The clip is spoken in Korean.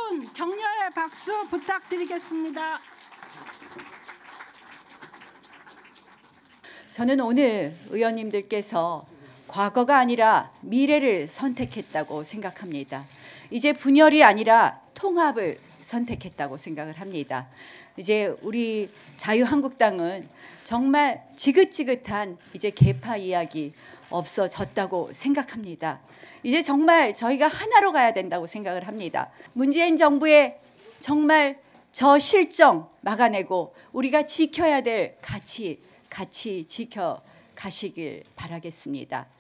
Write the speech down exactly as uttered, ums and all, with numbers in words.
여러분 격려의 박수 부탁드리겠습니다. 저는 오늘 의원님들께서 과거가 아니라 미래를 선택했다고 생각합니다. 이제 분열이 아니라 통합을 선택했다고 생각을 합니다. 이제 우리 자유한국당은 정말 지긋지긋한 이제 계파 이야기 없어졌다고 생각합니다. 이제 정말 저희가 하나로 가야 된다고 생각을 합니다. 문재인 정부의 정말 저 실정 막아내고 우리가 지켜야 될 가치, 같이 지켜 가시길 바라겠습니다.